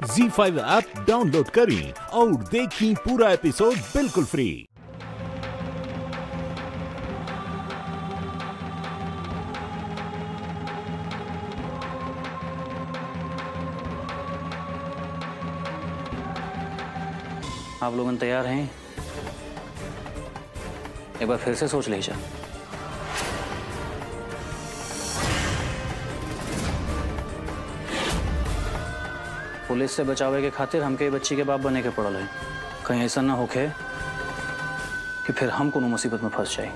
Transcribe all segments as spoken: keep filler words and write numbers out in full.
ज़ी five app download करें और देखें पूरा एपिसोड बिल्कुल फ्री। आप लोग तैयार हैं? एक बार फिर से सोच लीजिए। पुलिस से बचावे के खातिर हमके बच्ची के बाप बने के पड़ल है। कहीं ऐसा ना होके कि फिर हम कोनो मुसीबत में फंस जाए।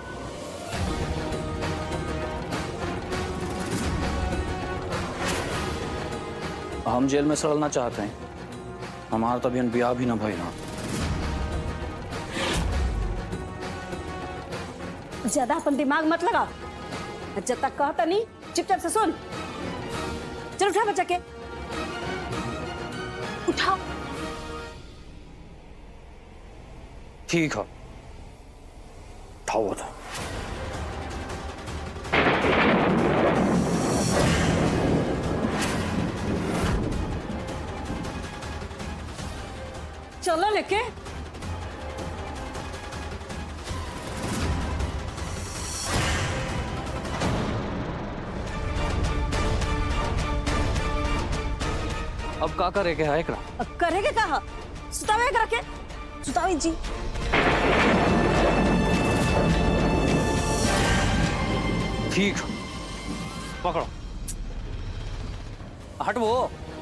हम जेल में सड़ना चाहते हैं। हमारा तो अभी ब्याह भी ना भाई ना। ज्यादा अपन दिमाग मत लगा। जब तक कहता नहीं चुपचाप से सुन। चल उठा बच्चा के, उठाओ। ठीक है, उठाओ था। चलो लेके। अब का करे के है एकरा? अब करेगे कहा? सुतावे करा के? सुतावे जी। ठीक, पकड़ो। हट वो।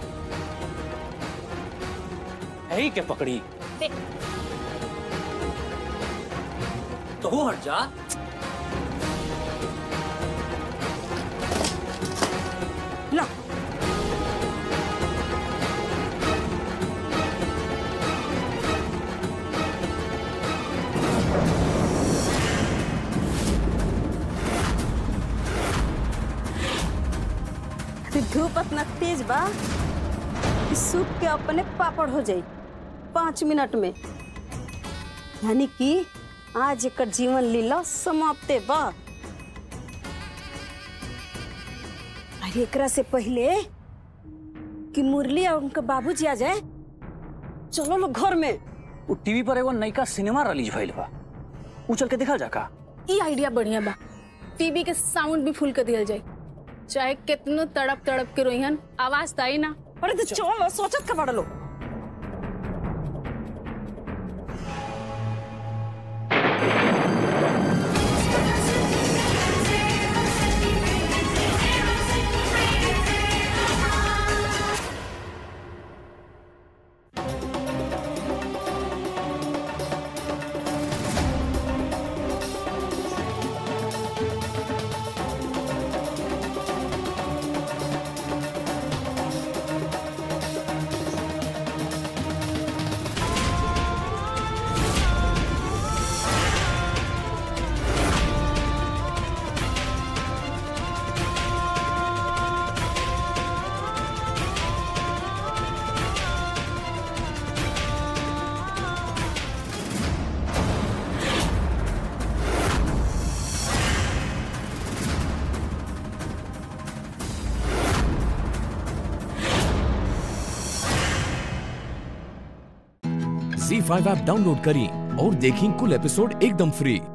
यही क्या पकड़ी? तो वो हट जा। ला। धूप इतना तेज बा कि सूख के अपने पापड़ हो जाए पांच मिनट में। यानी कि आज एक जीवन लीला समाप्ते बा। अरे एकरा से पहले कि मुरली और उनका बाबूजी आ जाए, चलो लोग घर में। वो टीवी पर एगो नयका सिनेमा रिलीज भइल बा, ऊ चल के देखल जा का? ई आइडिया बढ़िया बा। टीवी के साउंड भी फुल कर दिया जाए, चाहे कितनो तड़प तड़प के रोइहन आवाज ताई ना। अरे तो चलो सोचत का बड़ा लो। ज़ी फाइव ऐप डाउनलोड करें और देखें कुल एपिसोड एकदम फ्री।